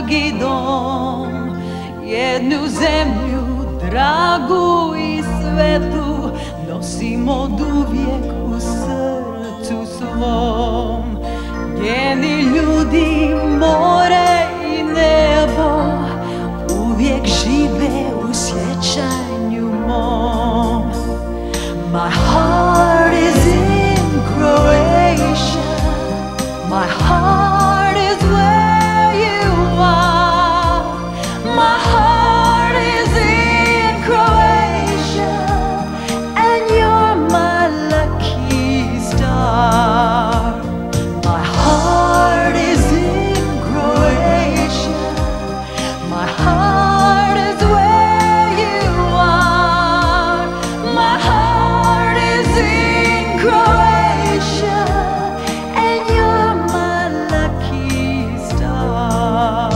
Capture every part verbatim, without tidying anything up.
dragi dom, jednu zemlju dragu i svetu nosim oduvijek u srcu svom. Njeni ljudi, more i nebo uvijek žive u sjećanju mom. My heart is in Croatia. My heart is where you are. My heart is in Croatia, and you're my lucky star. My heart is in Croatia. My heart is where you are. My heart is in Croatia, and you're my lucky star.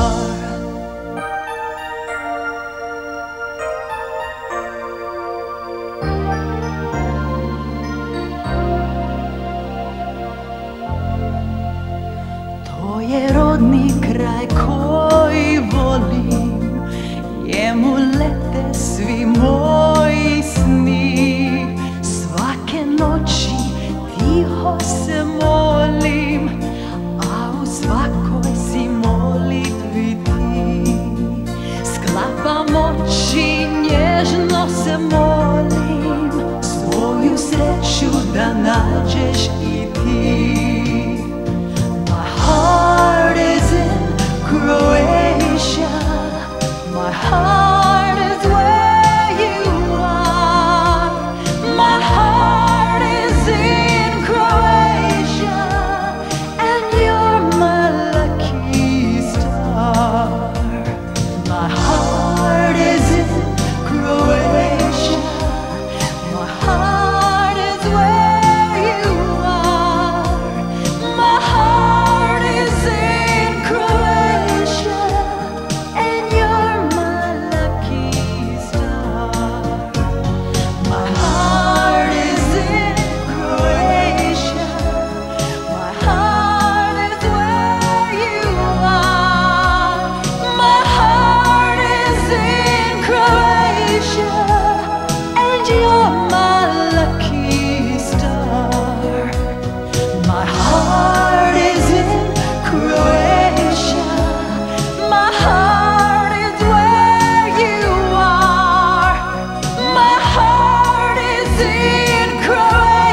To je rodni kraj koji volim, njemu lete svi moji sni. Svake noći tiho se molim, a u svakoj si molitvi ti. Sklapam oči, nježno se molim, svoju sreću da nađeš i ti. My heart is in Croatia. My heart is where you are. My heart is in Croatia, and you're my lucky star. My heart is in Croatia. My heart is where you are. My heart is in Croatia, and you're my lucky star. My heart is in Croatia. My heart is where you are. My heart is in Croatia, and you're my lucky star. My heart is in Croatia. My heart is where you are. My heart is in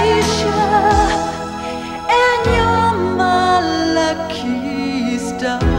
Croatia, and you're my lucky star.